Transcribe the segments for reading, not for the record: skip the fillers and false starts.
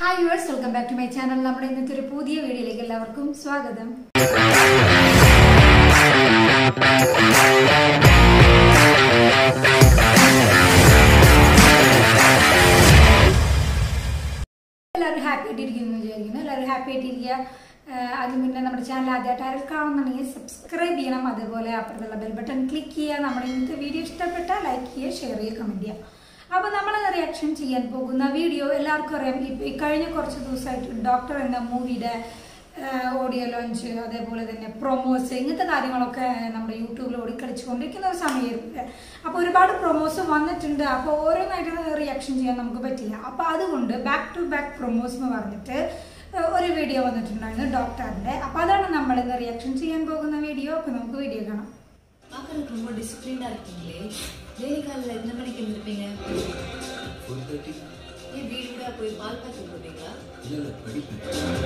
Hi viewers, welcome back to my channel. നമ്മുടെ ഇന്നത്തെ ഒരു പുതിയ വീഡിയോയിലേക്ക് എല്ലാവർക്കും സ്വാഗതം. എല്ലാവരും ഹാപ്പി ആയിട്ടിരിക്കുന്നു വിചാരിക്കുന്നു. എല്ലാവരും ഹാപ്പി ആയിട്ടിരിക്കുക. അതിന് മുന്നേ നമ്മുടെ ചാനൽ ആദ്യമായിട്ട് കാണുന്നുണ്ടെങ്കിൽ സബ്സ്ക്രൈബ് ചെയ്യണം. അതുപോലെ അപ്പുറത്തുള്ള ബെൽ ബട്ടൺ ക്ലിക്ക് ചെയ്യുക. നമ്മുടെ ഇന്നത്തെ വീഡിയോ ഇഷ്ടപ്പെട്ടാൽ ലൈക്ക് ചെയ്യുക, ഷെയർ ചെയ്യുക, കമന്റ് ചെയ്യുക. അപ്പോൾ നമ്മളത് റിയാക്ഷൻ ചെയ്യാൻ പോകുന്ന വീഡിയോ എല്ലാവർക്കും അറിയാം. ഈ കഴിഞ്ഞ കുറച്ച് ദിവസമായിട്ട് ഡോക്ടർ എന്ന മൂവിയുടെ ഓഡിയോ ലോഞ്ച്, അതേപോലെ തന്നെ പ്രൊമോസ്, ഇങ്ങനത്തെ കാര്യങ്ങളൊക്കെ നമ്മുടെ യൂട്യൂബിൽ ഓടിക്കളിച്ചുകൊണ്ടിരിക്കുന്ന ഒരു സമയത്ത് അപ്പോൾ ഒരുപാട് പ്രൊമോസ് വന്നിട്ടുണ്ട്. അപ്പോൾ ഓരോന്നായിട്ട് റിയാക്ഷൻ ചെയ്യാൻ നമുക്ക് പറ്റില്ല. അപ്പോൾ അതുകൊണ്ട് ബാക്ക് ടു ബാക്ക് പ്രൊമോസ് എന്ന് പറഞ്ഞിട്ട് ഒരു വീഡിയോ വന്നിട്ടുണ്ടായിരുന്നു ഡോക്ടറിൻ്റെ. അപ്പോൾ അതാണ് നമ്മൾ ഇന്ന് റിയാക്ഷൻ ചെയ്യാൻ പോകുന്ന വീഡിയോ. അപ്പോൾ നമുക്ക് വീഡിയോ കാണാം. ரொம்ப டிசிப்ளின்டா இருக்கீங்களே, டெய்லி காலையில் எத்தனை மணிக்கு எழுந்திருப்பீங்க? 4:30. ஏன் வீடு வீடா போய் பால் பாக்கெட் போட்டீங்களா? இல்லை படிப்பேன்.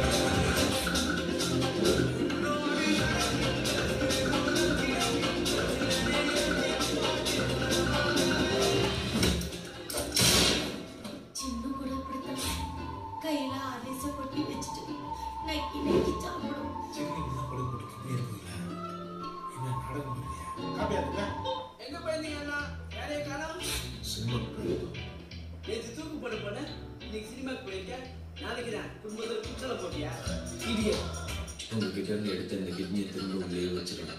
சின்ன கூட அப்படித்தான் கையில அரிச கொட்டி வச்சுட்டு நக்கி நக்கி சாப்பிடும். எங்க போயிருந்தீங்கன்னா வேலையை காணோம். நேற்று தூக்கு போட போன, இன்னைக்கு சினிமாக்கு போயிருக்க, நாளைக்கு தான் குடும்பத்தில் குற்றல போட்டியா? இடியே உங்ககிட்ட இருந்து எடுத்த இந்த கிட்னியை திரும்ப உள்ளே வச்சிருக்கேன்.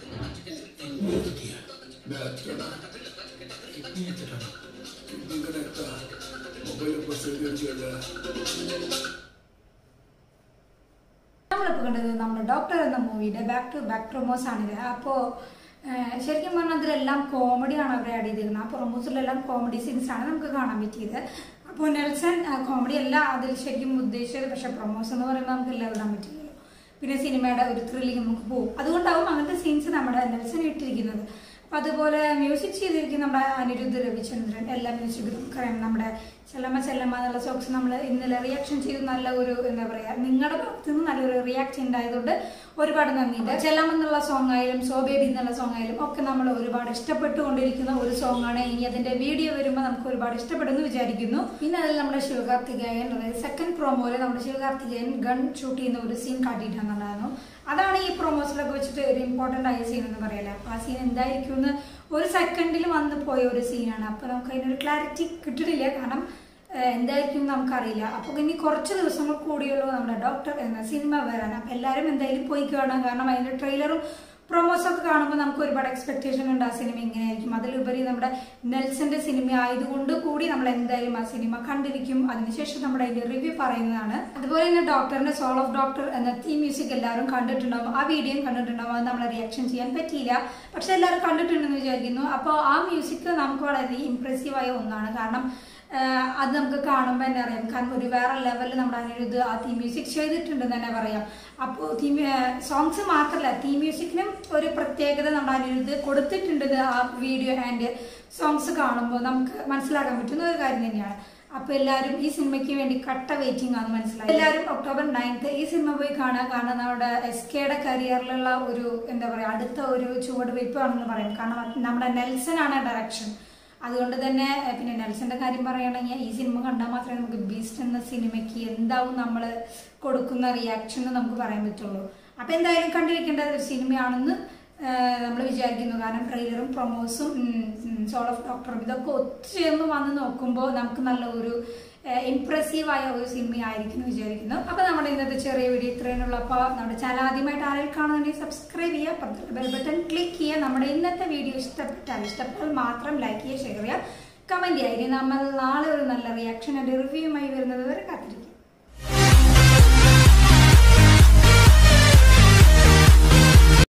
നമ്മളിപ്പോൾ കണ്ടത് നമ്മുടെ ഡോക്ടർ എന്ന മൂവിയുടെ ബാക്ക് ടു ബാക്ക് പ്രൊമോസ് ആണിത്. അപ്പോൾ ശരിക്കും പറഞ്ഞാൽ അതിലെല്ലാം കോമഡിയാണ് അവർ ആഡ് ചെയ്തിരുന്നത്. ആ പ്രൊമോസിലെല്ലാം കോമഡി സീൻസാണ് നമുക്ക് കാണാൻ പറ്റിയത്. അപ്പോൾ നെൽസൺ കോമഡി അല്ല അതിൽ ശരിക്കും ഉദ്ദേശിച്ചത്. പക്ഷെ പ്രൊമോസ് എന്ന് പറയുമ്പോൾ നമുക്ക് എല്ലാം ഇടാൻ പറ്റില്ലല്ലോ. പിന്നെ സിനിമയുടെ ഒരു ത്രില്ലിങ് നമുക്ക് പോകും. അതുകൊണ്ടാവും അങ്ങനത്തെ സീൻസ് നമ്മുടെ നെൽസൺ ഇട്ടിരിക്കുന്നത്. അപ്പം അതുപോലെ മ്യൂസിക് ചെയ്തിരിക്കുന്ന നമ്മുടെ അനിരുദ്ധ് രവിചന്ദ്രൻ, എല്ലാ മ്യൂസിക്കും നമുക്കറിയാം. നമ്മുടെ ചെല്ലമ്മ ചെല്ലമ്മ എന്നുള്ള സോങ്സ് നമ്മൾ ഇന്നലെ റിയാക്ഷൻ ചെയ്ത് നല്ല ഒരു എന്താ പറയുക, നിങ്ങളുടെ ഭാഗത്തു നിന്ന് നല്ലൊരു റിയാക്ഷൻ ഉണ്ടായതുകൊണ്ട് ഒരുപാട് നന്ദിയുണ്ട്. ചെല്ലമ്മ എന്നുള്ള സോങ് ആയാലും സോ ബേബി എന്നുള്ള സോങ് ആയാലും ഒക്കെ നമ്മൾ ഒരുപാട് ഇഷ്ടപ്പെട്ടുകൊണ്ടിരിക്കുന്ന ഒരു സോങ് ആണ്. ഇനി അതിന്റെ വീഡിയോ വരുമ്പോൾ നമുക്ക് ഒരുപാട് ഇഷ്ടപ്പെടുന്നു വിചാരിക്കുന്നു. പിന്നെ അതിൽ നമ്മുടെ ശിവകാർത്തികേയൻ, അതായത് സെക്കൻഡ് പ്രൊമോയിൽ നമ്മുടെ ശിവകാർത്തികേയൻ ഗൺ ഷൂട്ട് ചെയ്യുന്ന ഒരു സീൻ കാട്ടിയിട്ടുണ്ടായിരുന്നു. അതാണ് ഈ പ്രൊമോസിലൊക്കെ വെച്ചിട്ട് ഒരു ഇമ്പോർട്ടൻ്റ് ആയ സീൻ എന്ന് പറയല്ലേ. അപ്പോൾ ആ സീൻ എന്തായിരിക്കും എന്ന് ഒരു സെക്കൻഡിൽ വന്ന് പോയ ഒരു സീനാണ്. അപ്പോൾ നമുക്ക് അതിനൊരു ക്ലാരിറ്റി കിട്ടിയിട്ടില്ല, കാരണം എന്തായിരിക്കും നമുക്കറിയില്ല. അപ്പോൾ ഇനി കുറച്ച് ദിവസങ്ങൾ കൂടിയുള്ളൂ നമ്മുടെ ഡോക്ടർ എന്ന സിനിമ വരാൻ. അപ്പോൾ എല്ലാവരും എന്തായാലും പോയി കാണാം. കാരണം അതിൻ്റെ ട്രെയിലറും പ്രൊമോസൊക്കെ കാണുമ്പോൾ നമുക്ക് ഒരുപാട് എക്സ്പെക്ടേഷൻ ഉണ്ട്. ആ സിനിമ ഇങ്ങനെയായിരിക്കും. അതിലുപരി നമ്മുടെ നെൽസന്റെ സിനിമ ആയതുകൊണ്ട് കൂടി നമ്മൾ എന്തായാലും ആ സിനിമ കണ്ടിരിക്കും. അതിനുശേഷം നമ്മുടെ അതിന്റെ റിവ്യൂ പറയുന്നതാണ്. അതുപോലെ തന്നെ ഡോക്ടറിന്റെ സോൾ ഓഫ് ഡോക്ടർ എന്ന തീം മ്യൂസിക് എല്ലാവരും കണ്ടിട്ടുണ്ടാവും. ആ വീഡിയോയും കണ്ടിട്ടുണ്ടാവും. അത് നമ്മൾ റിയാക്ഷൻ ചെയ്യാൻ പറ്റിയില്ല, പക്ഷെ എല്ലാവരും കണ്ടിട്ടുണ്ടെന്ന് വിചാരിക്കുന്നു. അപ്പോൾ ആ മ്യൂസിക് നമുക്ക് വളരെ ഇംപ്രസീവായ ഒന്നാണ്. കാരണം അത് നമുക്ക് കാണുമ്പോൾ തന്നെ അറിയാം. കാരണം ഒരു വേറെ ലെവലിൽ നമ്മുടെ അനിരുദ്ധ് ആ തീം മ്യൂസിക് ചെയ്തിട്ടുണ്ടെന്ന് തന്നെ പറയാം. അപ്പോൾ തീം സോങ്സ് മാത്രമല്ല, തീം മ്യൂസിക്കിനും ഒരു പ്രത്യേകത നമ്മുടെ അനിരുദ്ധ് കൊടുത്തിട്ടുണ്ട്. ആ വീഡിയോ ആൻഡ് സോങ്സ് കാണുമ്പോൾ നമുക്ക് മനസ്സിലാക്കാൻ പറ്റുന്ന ഒരു കാര്യം തന്നെയാണ്. അപ്പോൾ എല്ലാവരും ഈ സിനിമയ്ക്ക് വേണ്ടി കട്ട വെയിറ്റിംഗ് ആണ്, മനസ്സിലായി. എല്ലാവരും October 9th ഈ സിനിമ പോയി കാണാൻ. കാരണം നമ്മുടെ SKയുടെ കരിയറിലുള്ള ഒരു എന്താ പറയുക, അടുത്ത ഒരു ചുവടുവയ്പ്പാണെന്ന് പറയാം. കാരണം നമ്മുടെ നെൽസൺ ആണ് ഡയറക്ഷൻ. അതുകൊണ്ട് തന്നെ പിന്നെ നെൽസന്റെ കാര്യം പറയുകയാണെങ്കിൽ ഈ സിനിമ കണ്ടാൽ മാത്രമേ നമുക്ക് ബീസ്റ്റ് എന്ന സിനിമയ്ക്ക് എന്താവും നമ്മൾ കൊടുക്കുന്ന റിയാക്ഷൻ എന്ന് നമുക്ക് പറയാൻ പറ്റുള്ളൂ. അപ്പം എന്തായാലും കണ്ടിരിക്കേണ്ട ഒരു സിനിമയാണെന്ന് നമ്മൾ വിചാരിക്കുന്നു. കാരണം ട്രെയിലറും പ്രൊമോസും സോൾ ഓഫ് ഡോക്ടറും ഇതൊക്കെ ഒത്തുചേർന്ന് വന്ന് നോക്കുമ്പോൾ നമുക്ക് നല്ല ഒരു ഇംപ്രസീവായ ഒരു സിനിമയായിരിക്കും വിചാരിക്കുന്നു. അപ്പോൾ നമ്മുടെ ഇന്നത്തെ ചെറിയ വീഡിയോ ഇത്രയുള്ള. അപ്പോൾ നമ്മുടെ ചാനൽ ആദ്യമായിട്ട് ആരെങ്കിലും കാണുന്നുണ്ടെങ്കിൽ സബ്സ്ക്രൈബ് ചെയ്യുക, അപ്പുറത്തുള്ള ബെൽ ബട്ടൺ ക്ലിക്ക് ചെയ്യുക. നമ്മുടെ ഇന്നത്തെ വീഡിയോ ഇഷ്ടപ്പെട്ടാൽ മാത്രം ലൈക്ക് ചെയ്യുക, ഷെയർ ചെയ്യുക, കമന്റ് ചെയ്യുക. ഇനി നമ്മൾ നാളെ ഒരു നല്ല റിയാക്ഷൻ ആൻഡ് റിവ്യൂമായി വരുന്നത് വരെ കാത്തിരിക്കും.